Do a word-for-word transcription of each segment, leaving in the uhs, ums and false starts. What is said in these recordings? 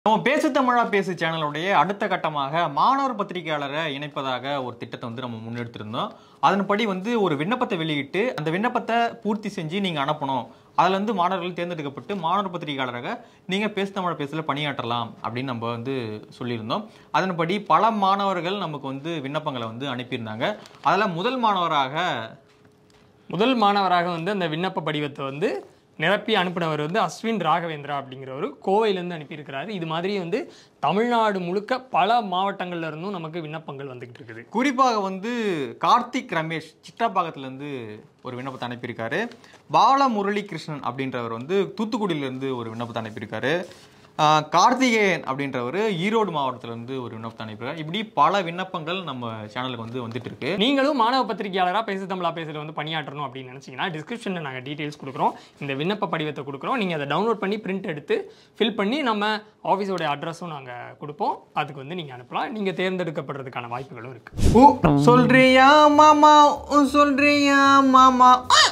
நம்ம பேசு தமிழா பேசு சேனலுடைய அடுத்த கட்டமாக மாணவர் பத்திரிகையாளரை இணைப்பதாக ஒரு திட்டத்தை வந்து நம்ம முன்னெடுத்திருந்தோம். அதன்படி வந்து ஒரு விண்ணப்பத்தை வெளியிட்டு அந்த விண்ணப்பத்தை பூர்த்தி செஞ்சு நீங்க அனுப்பணும். அதுல இருந்து மாணவர்கள் தேர்ந்தெடுக்கப்பட்டு மாணவர் பத்திரிகையாளராக நீங்க பேசு தமிழா பேசல பணியாற்றலாம் அப்படின்னு நம்ம வந்து சொல்லியிருந்தோம். அதன்படி பல மாணவர்கள் நமக்கு வந்து விண்ணப்பங்களை வந்து அனுப்பியிருந்தாங்க. அதுல முதல் மாணவராக முதல் மாணவராக வந்து அந்த விண்ணப்ப படிவத்தை வந்து நிரப்பி அனுப்பினவர் வந்து அஸ்வின் ராகவேந்திரா அப்படிங்கிறவர் கோவையிலேருந்து அனுப்பியிருக்கிறாரு. இது மாதிரி வந்து தமிழ்நாடு முழுக்க பல மாவட்டங்கள்ல இருந்தும் நமக்கு விண்ணப்பங்கள் வந்துகிட்டு இருக்குது. குறிப்பாக வந்து கார்த்திக் ரமேஷ் சித்ராபாகத்திலேருந்து ஒரு விண்ணப்பத்தை அனுப்பியிருக்காரு. பால முரளி கிருஷ்ணன் அப்படின்றவர் வந்து தூத்துக்குடியிலேருந்து ஒரு விண்ணப்பத்தை அனுப்பியிருக்காரு. கார்த்திகேயன் அப்படின்றவர் ஈரோடு மாவட்டத்திலிருந்து ஒரு விண்ணப்பத்தை அனுப்பியிருக்காரு. இப்படி பல விண்ணப்பங்கள் நம்ம சேனலுக்கு வந்து வந்துட்டு இருக்கு. நீங்களும் மாணவ பத்திரிகையாளராக பேசு தமிழா பேசுறது வந்து பணியாற்றணும் அப்படின்னு நினைச்சீங்கன்னா டிஸ்கிரிப்ஷனில் நாங்கள் டீட்டெயில்ஸ் கொடுக்குறோம். இந்த விண்ணப்ப படிவத்தை கொடுக்குறோம். நீங்கள் அதை டவுன்லோட் பண்ணி பிரிண்ட் எடுத்து ஃபில் பண்ணி நம்ம ஆஃபீஸோட அட்ரஸும் நாங்கள் கொடுப்போம். அதுக்கு வந்து நீங்கள் அனுப்பலாம். நீங்கள் தேர்ந்தெடுக்கப்படுறதுக்கான வாய்ப்புகளும் இருக்கு. சொல்றியா மாமா சொல்றியா மாமா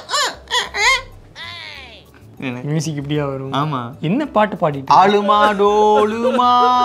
மியூசிக் இப்படியா வரும்? ஆமா. என்ன பாட்டு பாடிட்டு ஆளுமா டோலுமா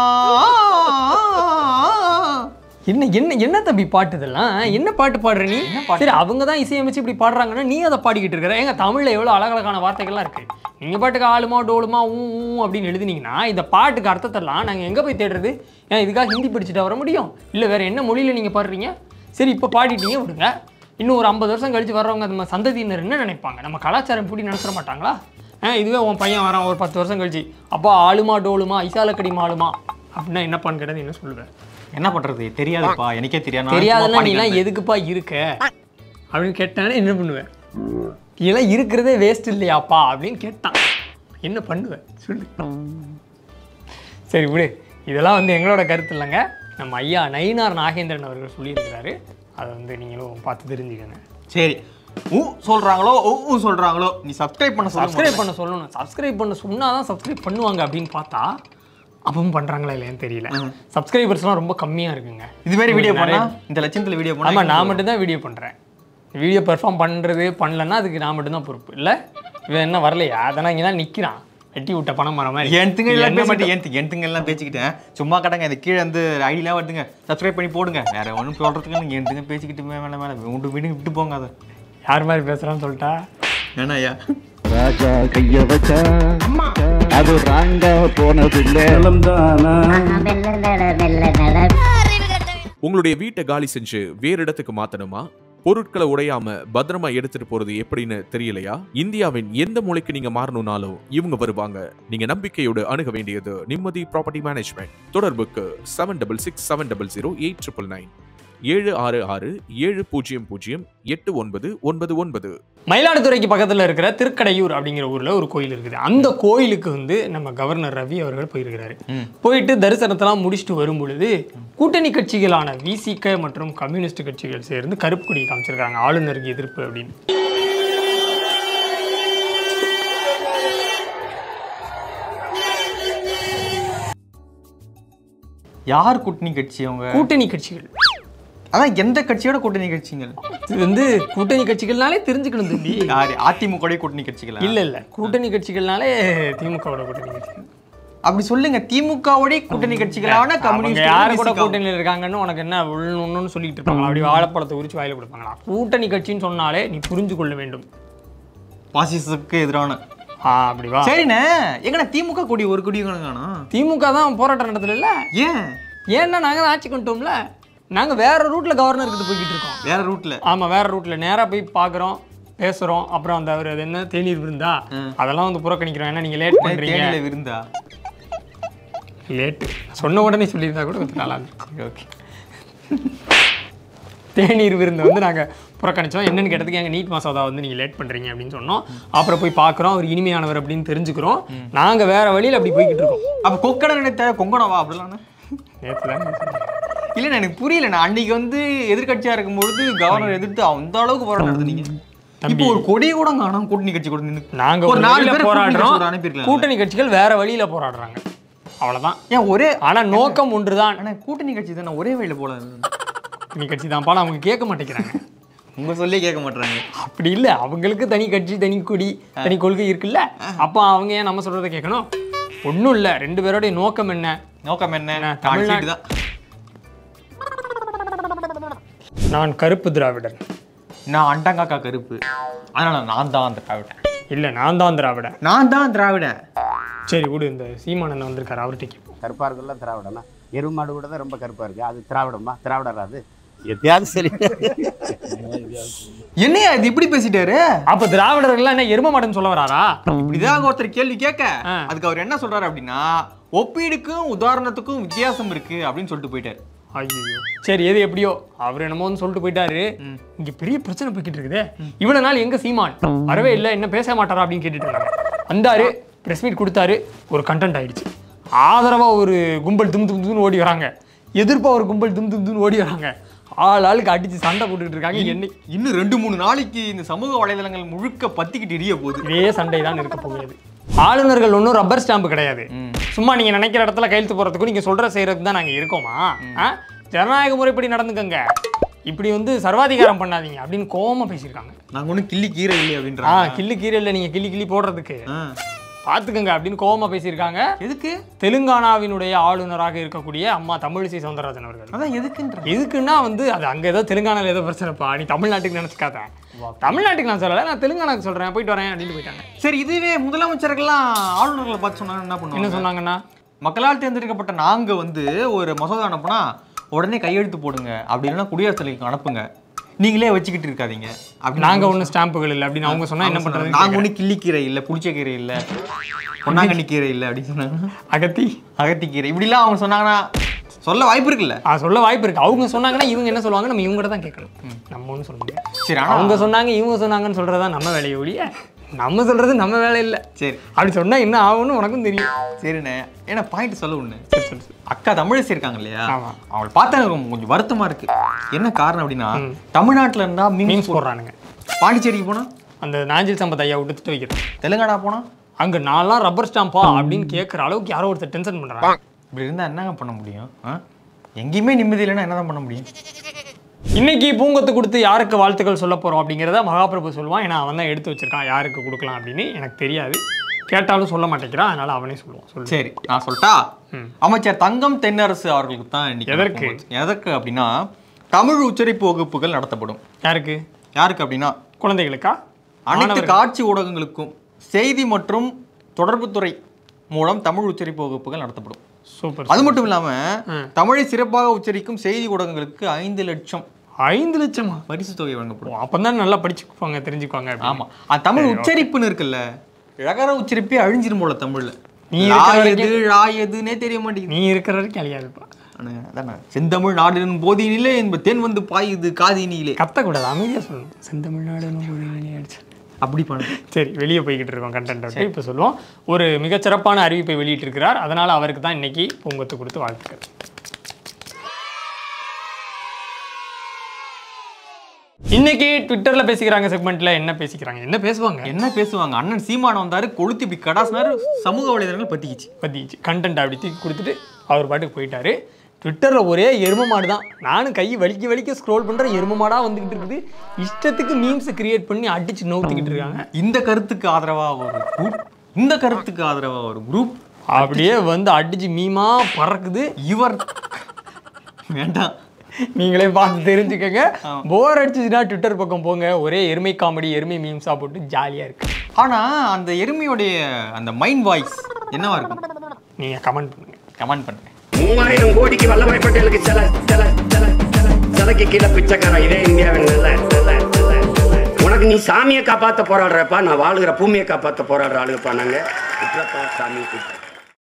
என்ன என்ன என்ன தம்பி பாட்டு இதெல்லாம்? என்ன பாட்டு பாடுற நீ? சரி, அவங்க தான் இசையமைச்சு இப்படி பாடுறாங்கன்னா நீ அதை பாடிக்கிட்டு இருக்கிற. எங்க தமிழ்ல எவ்வளோ அழகழகான வார்த்தைகள்லாம் இருக்கு. நீங்க பாட்டுக்கு ஆளுமா டோலுமா ஊ ஊ அப்படின்னு எழுதுனீங்கன்னா இந்த பாட்டுக்கு அர்த்தத்தெல்லாம் நாங்கள் எங்கே போய் தேடுறது? ஏன் இதுக்காக ஹிந்தி படிச்சுட்டு வர முடியும்? இல்லை வேற என்ன மொழியில நீங்க பாடுறீங்க? சரி, இப்போ பாடிட்டீங்க விடுங்க. இன்னும் ஒரு ஐம்பது வருஷம் கழிச்சு வர்றவங்க நம்ம சந்ததியினர் என்ன நினைப்பாங்க? நம்ம கலாச்சாரம் இப்படி நினைச்சிட மாட்டாங்களா? இதுவே உன் பையன் வரான் ஒரு பத்து வருஷம் கழிச்சு, அப்பா ஆளுமா டோலுமா ஐசாலக்கடி மாலுமா அப்படின்னா என்னப்பான்னு கேட்டது என்ன சொல்லுவேன்? என்ன பண்றது? தெரியாதுப்பா, எனக்கே தெரியாது. தெரியாதுன்னா நீலாம் எதுக்குப்பா இருக்க அப்படின்னு கேட்டானே என்ன பண்ணுவேன்? இதெல்லாம் இருக்கிறதே வேஸ்ட் இல்லையாப்பா அப்படின்னு கேட்டான். என்ன பண்ணுவேன் சொல்லு. சரி விடு, இதெல்லாம் வந்து எங்களோட கருத்து இல்லைங்க. நம்ம ஐயா நயினார் நாகேந்திரன் அவர்கள் சொல்லியிருக்கிறாரு. அதை வந்து நீங்களும் பார்த்து தெரிஞ்சுக்கங்க. சரி, ஊ சொல்றாங்களோ ஊ சொல்றாங்களோ நீ சப்ஸ்கிரைப் பண்ண சப்ஸ்கிரைப் பண்ண சொல்லணும். சப்ஸ்கிரைப் பண்ண சொன்னாதான் சப்ஸ்கிரைப் பண்ணுவாங்க அப்படின்னு பார்த்தா அப்பவும் பண்றாங்களா இல்லையான்னு தெரியல. சப்ஸ்கிரைபர்ஸ்லாம் ரொம்ப கம்மியா இருக்குங்க. இது மாதிரி வீடியோ பண்ணா இந்த லட்சத்தில் வீடியோ பண்ணா ஆமா, நான் மட்டும் தான் வீடியோ பண்றேன். வீடியோ பெர்ஃபார்ம் பண்றது பண்ணலன்னா அதுக்கு நான் மட்டும் தான் பொறுப்பு. இல்லை இவன் என்ன வரலையா? அதெல்லாம் இங்கே தான் நிற்கிறான் வெட்டி விட்ட பணம் மரம் மாதிரி. என்த்துங்க எல்லாம் பேசிட்டு என் என்த்துங்க எல்லாம் பேசிக்கிட்டேன். சும்மா கடங்க இந்த கீழே வந்து ஐடியெலாம் வருதுங்க, சப்ஸ்கிரைப் பண்ணி போடுங்க. வேற ஒன்றும் சொல்றதுக்கு நீங்கள் என்த்துங்க பேசிக்கிட்டு மேலே மேலே உண்டு வீடு விட்டு போங்க. அதை யார் மாதிரி பேசுறான்னு சொல்லிட்டா வேணாயா? ராஜா கைய வச்சா அது ராங்கா போனதில்லை. உங்களுடைய வீட்டை காலி செஞ்சு வேறு இடத்துக்கு மாத்தணுமா? பொருட்களை உடையாம பத்திரமா எடுத்துட்டு போறது எப்படின்னு தெரியலையா? இந்தியாவின் எந்த மூலைக்கு நீங்க மாறணும்னாலும் இவங்க வருவாங்க. நீங்க நம்பிக்கையோடு அணுக வேண்டியது நிம்மதி ப்ராப்பர்ட்டி மேனேஜ்மெண்ட். தொடர்புக்கு seven double six seven double zero eight triple nine ஏழு ஆறு ஆறு ஏழு பூஜ்ஜியம் பூஜ்ஜியம் எட்டு ஒன்பது ஒன்பது ஒன்பது. மயிலாடுதுறைக்கு பக்கத்தில் இருக்கிற திருக்கடையூர் அப்படிங்கிற ஊர்ல ஒரு கோயில் இருக்குது. அந்த கோயிலுக்கு வந்து நம்ம கவர்னர் ரவி அவர்கள் போயிருக்கிறாரு. போயிட்டு தரிசனத்தெல்லாம் முடிச்சுட்டு வரும் பொழுது கூட்டணி கட்சிகளான விசிக மற்றும் கம்யூனிஸ்ட் கட்சிகள் சேர்ந்து கருப்பு கொடி காமிச்சிருக்காங்க, ஆளுநருக்கு எதிர்ப்பு அப்படின்னு. யார் கூட்டணி கட்சி? அவங்க கூட்டணி கட்சிகள். அதான் எந்த கட்சியோட கூட்டணி கட்சிகள்? இது வந்து கூட்டணி கட்சிகள்னாலே தெரிஞ்சுக்கணும் தம்பி. அதிமுக கூட்டணி கட்சிகள் இல்ல இல்ல, கூட்டணி கட்சிகள்னாலே திமுகவோட கூட்டணி கட்சிகள். அப்படி சொல்லுங்க. திமுகவோட கூட்டணி கட்சிகளான கம்யூனிஸ்ட் யாரு கூட கூட்டணியில் இருக்காங்கன்னு உனக்கு என்ன ஒன்னு சொல்லிட்டு இருப்பாங்க? அப்படி வாழைப்பழத்தை உரிச்சு வாயில கொடுப்பாங்களா? கூட்டணி கட்சின்னு சொன்னாலே நீ புரிஞ்சு கொள்ள வேண்டும். பாசிசத்துக்கு எதிரான அப்படி வா. சரிண்ணே, எங்கண்ணா திமுக கொடி ஒரு கொடி காணும்? திமுக தான் போராட்டம் நடத்தல. இல்ல ஏன்? ஏன்னா நாங்க தான் ஆட்சி கொண்டுட்டோம்ல. நாங்க வேற ரூட்ல கவர்னர் கிட்ட போய்கிட்டு இருக்கோம். வேற ரூட்ல? ஆமா, வேற ரூட்ல நேரா போய் பாக்குறோம், பேசுறோம். அப்புறம் அந்த அவர் என்ன தேநீர் விருந்தா அதெல்லாம் வந்து புறக்கணிக்கிறோம். ஏன்னா நீங்க லேட் பண்றீங்க. விருந்தா லேட்டு சொன்ன உடனே சொல்லியிருந்தா கூட கொஞ்சம் நல்லா இருந்துச்சு. ஓகே, தேநீர் விருந்து வந்து நாங்கள் புறக்கணிச்சோம். என்னன்னு கேட்டதுக்கு எங்கள் நீட் மசோதா வந்து நீங்கள் லேட் பண்ணுறீங்க அப்படின்னு சொன்னோம். அப்புறம் போய் பார்க்குறோம், அவர் இனிமையானவர் அப்படின்னு தெரிஞ்சுக்கிறோம். நாங்கள் வேற வழியில் அப்படி போய்கிட்டு இருக்கோம். அப்போ கொக்கடை நினைத்த கொங்கணவா அப்படிலாம் நேற்று தான் இல்லைண்ணா, எனக்கு புரியல. நான் அன்னைக்கு வந்து எதிர்கட்சியாக இருக்கும்பொழுது கவர்னர் எதிர்த்து அந்த அளவுக்கு போராட்டம் நடத்துனீங்க. இப்போ ஒரு கொடியை கூட காணும் கூட்டணி கட்சி கூட நின்று. நாங்கள் ஒரு நாலு பேர் போராடுறோம், கூட்டணி கட்சிகள் வேற வழியில் போராடுறாங்க. அவ்வளோதான். ஏன் ஒரே ஆனால் நோக்கம் ஒன்று தான். ஆனால் கூட்டணி கட்சி தானே ஒரே வழியில் போல. கூட்டணி கட்சி தான் பாடம் அவங்க கேட்க மாட்டேங்கிறாங்க. உங்க சொல்லியே கேட்க மாட்டாங்க. அப்படி இல்லை, அவங்களுக்கு தனி கட்சி தனி கொடி தனி கொள்கை இருக்குல்ல. அப்போ அவங்க ஏன் நம்ம சொல்றதை கேட்கணும்? ஒன்றும் இல்லை, ரெண்டு பேரோடைய நோக்கம் என்ன? நோக்கம் என்ன? தமிழ்நாடு தான். நான் கருப்பு திராவிடன், நான் அண்டங்காக்கா கருப்பு, அதனால நான் தான் திராவிடன். இல்லை நான் தான் திராவிடன், நான் தான் திராவிடன். சரி விடு, இந்த சீமானந்தன் வந்திருக்காரு, அவர்கிட்ட கேட்போம். கருப்பாக இருக்குல்ல திராவிடனா, எருமாடு கூட தான் ரொம்ப கருப்பாக இருக்குது, அது திராவிடமா? திராவிடரா அது? எத்தையாவது சரி. என்னையா இது இப்படி பேசிட்டாரு? அப்ப திராவிடர்கள் என்ன எரும மாட்டேன்னு சொல்ல வராரா? இப்படிதான் ஒருத்தர் கேள்வி கேட்க அதுக்கு அவர் என்ன சொல்றாரு அப்படின்னா, ஒப்பீடுக்கும் உதாரணத்துக்கும் வித்தியாசம் இருக்கு அப்படின்னு சொல்லிட்டு போயிட்டாரு. ஐயோ சரி, எது எப்படியோ அவர் என்னமோன்னு சொல்லிட்டு போயிட்டாரு. இங்க பெரிய பிரச்சனை போய்கிட்டு இருக்குது. இவ்வளவு நாள் எங்க சீமான் வரவே இல்லை, என்ன பேச மாட்டாரா அப்படின்னு கேட்டுட்டு இருந்தாங்க. வந்தாரு, பிரஸ் மீட் கொடுத்தாரு, ஒரு கண்டென்ட் ஆயிடுச்சு. ஆதரவா ஒரு கும்பல் தும் தும் தும்னு ஓடி வராங்க, எதிர்ப்பா ஒரு கும்பல் தும் தும் தும்னு ஓடி வராங்க, ஆள் ஆளுக்கு அடிச்சு சண்டை போட்டுக்கிட்டு இருக்காங்க. என்ன இன்னும் ரெண்டு மூணு நாளைக்கு இந்த சமூக வலைதளங்கள் முழுக்க பத்திக்கிட்டு எரிய போகுது. இதே சண்டை தான் இருக்க போகுது. ஆளுநர்கள் ஒன்றும் ரப்பர் ஸ்டாம்பு கிடையாது. சும்மா நீங்க நினைக்கிற இடத்துல கையெழுத்து போறதுக்கும் நீங்க சொல்ற செய்யறதுக்கு தான் நாங்க இருக்கோமா? ஜனநாயக முறைப்படி நடந்துக்கங்க, இப்படி வந்து சர்வாதிகாரம் பண்ணாதீங்க அப்படின்னு கோவமா பேசியிருக்காங்க. நாங்க ஒன்றும் கிள்ளி கீரை இல்லை அப்படின்ற கிள்ளி கீரை இல்லை, நீங்க கிள்ளி கிள்ளி போடுறதுக்கு பாத்துக்கங்க அப்படின்னு கோவமா பேசியிருக்காங்க. எதுக்கு? தெலுங்கானாவினுடைய ஆளுநராக இருக்கக்கூடிய அம்மா தமிழிசை சவுந்தரராஜன் அவர்கள். அதான் எதுக்குன்ற எதுக்குன்னா வந்து அது அங்க ஏதோ தெலுங்கானால ஏதோ பிரச்சனைப்பா, நீ தமிழ்நாட்டுக்கு நினைச்சுக்காத. தமிழ்நாட்டுக்கு நான் சொல்லலை, நான் தெலுங்கானாக்கு சொல்றேன், போயிட்டு வரேன் அப்படின்னு போயிட்டாங்க. சரி, இதுவே முதலமைச்சர்கள்லாம் ஆளுநர்களை பார்த்து சொன்னாங்க என்ன பண்ணுவாங்க? என்ன சொன்னாங்கன்னா, மக்களால் தேர்ந்தெடுக்கப்பட்ட நாங்க வந்து ஒரு மசோதா அனுப்புனா உடனே கையெழுத்து போடுங்க, அப்படி இல்லைன்னா குடியரசுத் தலைவருக்கு அனுப்புங்க, நீங்களே வச்சுக்கிட்டு இருக்காதீங்க அப்படி. நாங்க ஒன்றும் ஸ்டாம்புகள் இல்லை அப்படின்னு அவங்க சொன்னா என்ன பண்றது? நாங்க ஒன்றும் கிள்ளிக்கீரை இல்லை, புளிச்ச கீரை இல்லை, பொன்னாங்கண்ணி கீரை இல்லை அப்படின்னு சொன்னாங்க. அகத்தி அகத்தி கீரை இப்படிலாம் அவங்க சொன்னாங்கன்னா சொல்ல வாய்ப்பு இருக்குல்ல? ஆ சொல்ல வாய்ப்பு இருக்கு. அவங்க சொன்னாங்கன்னா இவங்க என்ன சொல்லுவாங்க, நம்ம இவங்க தான் கேட்கணும், நம்ம ஒன்றும் சொல்ல முடியாது. சரி, அவங்க சொன்னாங்க இவங்க சொன்னாங்கன்னு சொல்றதா நம்ம வேலையை ஒழிய நம்ம சொல்றது நம்ம வேலை இல்லை. சரி, அப்படி சொன்னா என்ன ஆகும்னு உனக்கும் தெரியும். சரிண்ணே, ஏன்னா பாயிண்ட் சொல்ல ஒண்ணு. அக்கா தமிழிசை இருக்காங்க இல்லையா, ஆமா, அவங்களை பார்த்தா எனக்கு கொஞ்சம் வருத்தமா இருக்கு. என்ன காரணம் அப்படின்னா, தமிழ்நாட்டுல இருந்தா மீம்ஸ் போடுறானுங்க, பாண்டிச்சேரிக்கு போனா அந்த நாஞ்சில் சம்பத் ஐயா விட்டு வைக்கிறோம், தெலுங்கானா போனா அங்க நான்லாம் ரப்பர் ஸ்டாம்பா அப்படின்னு கேட்குற அளவுக்கு யாரோ ஒருத்தர் டென்ஷன் பண்றாங்க. இப்படி இருந்தா என்னங்க பண்ண முடியும்? எங்கேயுமே நிம்மதி இல்லைன்னா என்னதான் பண்ண முடியும்? இன்னைக்கு பூங்கொத்து கொடுத்து யாருக்கு வாழ்த்துக்கள் சொல்ல போறோம் அப்படிங்கிறத மகாபிரபு சொல்லுவான். ஏன்னா அவன் தான் எடுத்து வச்சிருக்கான் யாருக்கு கொடுக்கலாம் அப்படின்னு. எனக்கு தெரியாது, கேட்டாலும் சொல்ல மாட்டேங்கிறான், அதனால அவனே சொல்லுவான். சொல்லு. சரி, நான் சொல்லட்டா? அமைச்சர் தங்கம் தென்னரசு அவர்களுக்கு தான் இன்னைக்கு. எதற்கு எதற்கு அப்படின்னா, தமிழ் உச்சரிப்பு வகுப்புகள் நடத்தப்படும். யாருக்கு யாருக்கு அப்படின்னா, குழந்தைகளுக்கா? அனைத்து காட்சி ஊடகங்களுக்கும் செய்தி மற்றும் தொடர்புத்துறை மூலம் தமிழ் உச்சரிப்பு வகுப்புகள் நடத்தப்படும். சூப்பர். அது மட்டும் இல்லாம தமிழை சிறப்பாக உச்சரிக்கும் செய்தி ஊடகங்களுக்கு ஐந்து லட்சம் ஐந்து லட்சமா பரிசு தொகை வழங்கப்படும். அப்பதான் நல்லா படிச்சுக்குவாங்க, தெரிஞ்சுக்குவாங்க. ஆமா, தமிழ் உச்சரிப்புன்னு இருக்குல்ல, இழகர உச்சரிப்பே அழிஞ்சிரும் போல தமிழ்ல. நீ எதுன்னே தெரிய மாட்டேங்குது. நீ இருக்கிற வரைக்கும் அழியாதுப்பா. செந்தமிழ் நாடுன்னு போதினிலே என்பது தென் வந்து பாயுது காதினிலே. கத்தக்கூடாது, அமைதியா சொல்லணும். செந்தமிழ் நாடு அப்படி பண்ண. சரி, வெளியே போய்கிட்டு இருக்கோம் கண்டென்ட். இப்போ சொல்லுவோம், ஒரு மிகச்சிறப்பான அறிவிப்பை வெளியிட்டிருக்கிறார். அதனால அவருக்கு தான் இன்னைக்கு பூங்கொத்து கொடுத்து வாழ்த்துக்கள். இன்னைக்கு ட்விட்டர்ல பேசிக்கிறாங்க செக்மெண்ட்ல என்ன பேசிக்கிறாங்க, என்ன பேசுவாங்க என்ன பேசுவாங்க அண்ணன் சீமான் வந்தாரு, கொளுத்தி இப்படி கடாசினாரு, சமூக வலைதளங்கள் பத்திக்கிச்சு பத்திக்கிச்சு கண்டென்ட் அப்படி தூக்கி கொடுத்துட்டு அவர் பாட்டுக்கு போயிட்டாரு. ட்விட்டரில் ஒரே எரும மாடு தான். நானும் கை வலிக்க வலிக்க ஸ்க்ரோல் பண்ணுறேன், எரும மாடாக வந்துக்கிட்டு இருக்குது. இஷ்டத்துக்கு மீம்ஸை கிரியேட் பண்ணி அடிச்சு நோத்திக்கிட்டு இருக்காங்க. இந்த கருத்துக்கு ஆதரவாக ஒரு குரூப், இந்த கருத்துக்கு ஆதரவாக ஒரு குரூப், அப்படியே வந்து அடிச்சு மீமா பறக்குது. இவர் வேண்டாம், நீங்களே பார்த்து தெரிஞ்சுக்கங்க. போர் அடிச்சுச்சுன்னா ட்விட்டர் பக்கம் போங்க, ஒரே எருமை காமெடி, எருமை மீம்ஸாக போட்டு ஜாலியாக இருக்கு. ஆனால் அந்த எருமையோடைய அந்த மைண்ட் வாய்ஸ் என்னவா இருக்கும்? நீங்கள் கமெண்ட் பண்ணுங்க, கமெண்ட் பண்ணுங்க. மூவாயிரம் கோடிக்கு வல்லபாய் பட்டேலுக்கு சில சில சில சிலைக்கு கீழே பிச்சைக்காரன் இதே இந்தியாவின் நல்ல உனக்கு நீ சாமியை காப்பாற்ற போராடுறப்பா, நான் வாழுகிற பூமியை காப்பாற்ற போராடுற ஆளுங்கப்பா. நாங்கள் சாமி